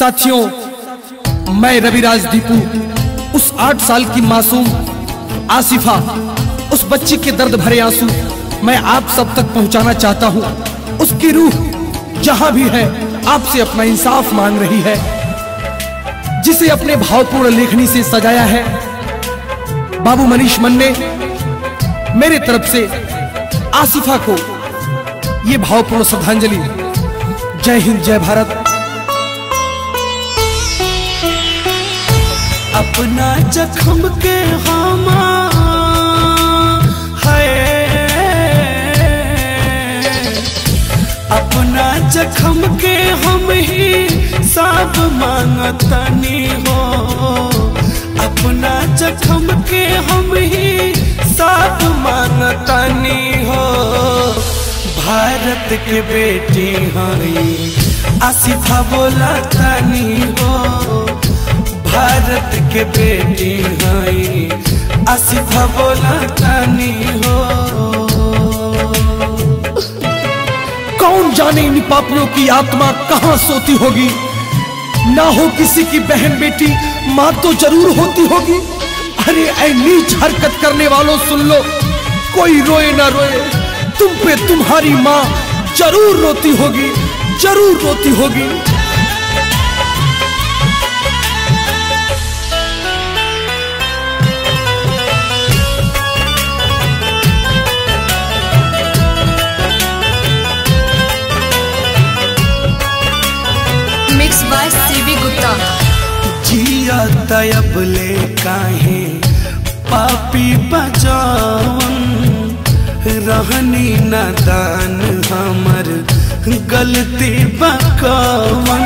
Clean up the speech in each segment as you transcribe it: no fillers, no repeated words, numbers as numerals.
साथियों, मैं रविराज दीपू उस 8 साल की मासूम आसिफा, उस बच्ची के दर्द भरे आंसू मैं आप सब तक पहुंचाना चाहता हूं। उसकी रूह जहां भी है आपसे अपना इंसाफ मांग रही है, जिसे अपने भावपूर्ण लेखनी से सजाया है बाबू मनीष मन ने। मेरे तरफ से आसिफा को ये भावपूर्ण श्रद्धांजलि। जय हिंद, जय भारत। अपना जख्म के हम है, अपना जख्म के हम ही सब मांगतनी हो, अपना जख्म के हम ही सब मांगतनी हो। भारत के बेटी हई आसिफा बोला तनी हो, भारत के बेटी हई आसिफा बोला तनी हो। कौन जाने इन पापियों की आत्मा कहां सोती होगी। ना हो किसी की बहन बेटी, मां तो जरूर होती होगी। अरे ऐ नीच हरकत करने वालों सुन लो, कोई रोए ना रोए, तुम पे तुम्हारी मां जरूर रोती होगी, जरूर रोती होगी। Mix by CV Gupta. जिया तयब ले काहे पापी बजावन, रहनी नादान हमर गलती बकवन।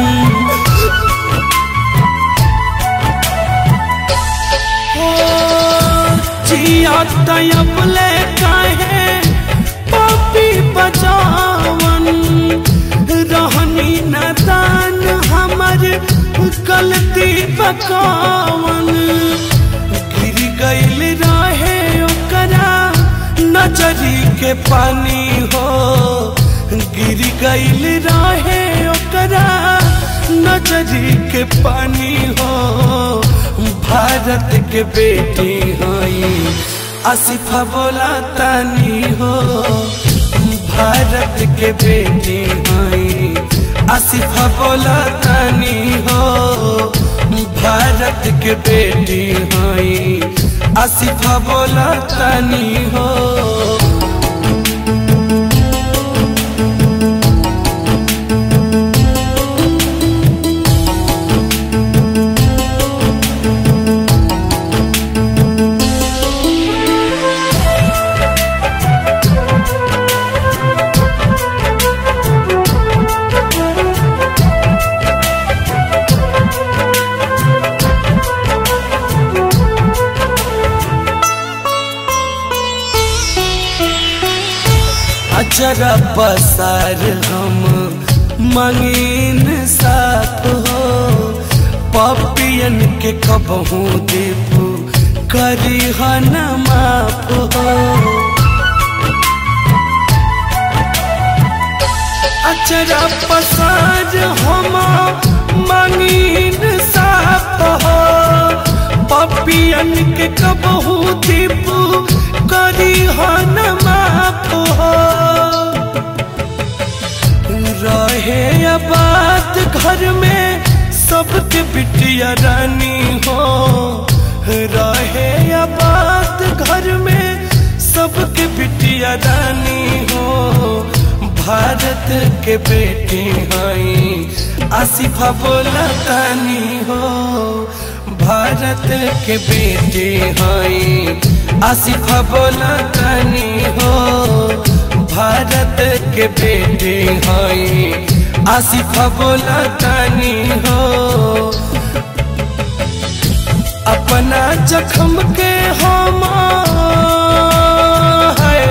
जिया तयब ले काहे पापी बजावन, रहनी नादान हमर गलती बकवन। गिर गइल रहे ओकरा नजरी के पानी हो, गिर गइल रहे ओकरा नजरी के पानी हो। भारत के बेटी हई आसिफा बोला तनी हो, भारत के बेटी हई आसिफा बोला तनी हो, भारत के बेटी हई आसिफा बोला तनी हो। जरा पसार हम मंगीन साफ हो, पापियन के कबहू दीपू करी हन माफ हो। अचरा पसार हम मंगीन साफ हो, पापियन के कबहू दीपू करी हन माफ हो। रहे आबाद घर में सबके बिटिया रानी हो, रहे आबाद घर में सबके बिटिया रानी हो। भारत के बेटी हई आसिफा बोला तनी हो, भारत के बेटी हई आसिफा बोला तनी हो, भारत के बेटी हई आसिफा बोला तनी हो। अपना जख्म के हम है,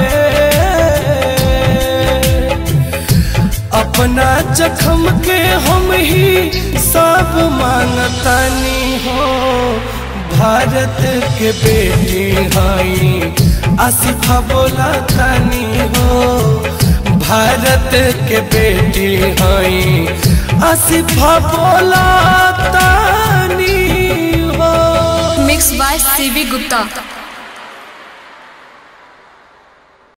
अपना जख्म के हम ही सब मांगतनी हो। भारत के बेटी हई आसिफा बोला तनी हो, भारत के बेटी हई आसिफा बोला by CV Gupta.